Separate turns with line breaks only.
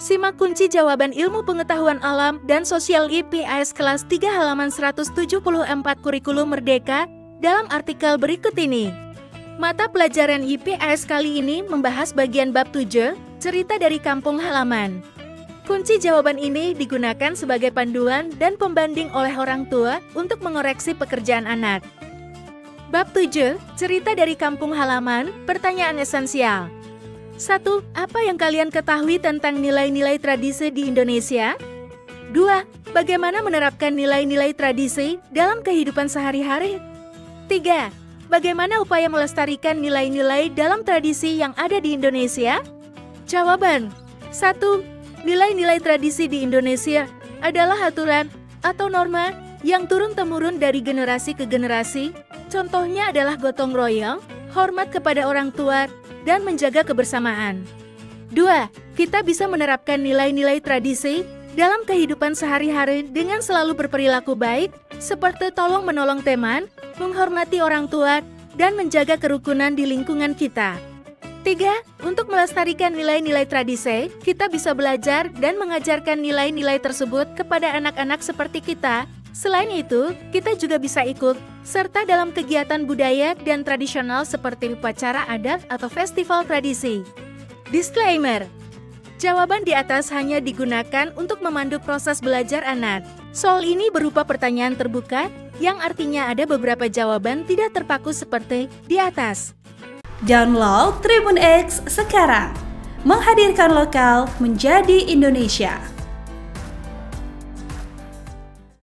Simak kunci jawaban ilmu pengetahuan alam dan sosial IPS kelas 3 halaman 174 kurikulum merdeka dalam artikel berikut ini. Mata pelajaran IPS kali ini membahas bagian bab 7, cerita dari kampung halaman. Kunci jawaban ini digunakan sebagai panduan dan pembanding oleh orang tua untuk mengoreksi pekerjaan anak. Bab 7, cerita dari kampung halaman, pertanyaan esensial. 1. Apa yang kalian ketahui tentang nilai-nilai tradisi di Indonesia? 2. Bagaimana menerapkan nilai-nilai tradisi dalam kehidupan sehari-hari? 3. Bagaimana upaya melestarikan nilai-nilai dalam tradisi yang ada di Indonesia? Jawaban. 1. Nilai-nilai tradisi di Indonesia adalah aturan atau norma yang turun-temurun dari generasi ke generasi. Contohnya adalah gotong royong, hormat kepada orang tua, dan menjaga kebersamaan. 2. Kita bisa menerapkan nilai-nilai tradisi dalam kehidupan sehari-hari dengan selalu berperilaku baik, seperti tolong-menolong teman, menghormati orang tua, dan menjaga kerukunan di lingkungan kita. 3. Untuk melestarikan nilai-nilai tradisi, kita bisa belajar dan mengajarkan nilai-nilai tersebut kepada anak-anak seperti kita. Selain itu, kita juga bisa ikut serta dalam kegiatan budaya dan tradisional seperti upacara adat atau festival tradisi. Disclaimer. Jawaban di atas hanya digunakan untuk memandu proses belajar anak. Soal ini berupa pertanyaan terbuka, yang artinya ada beberapa jawaban tidak terpaku seperti di atas.
Download Tribun X sekarang. Menghadirkan lokal menjadi Indonesia.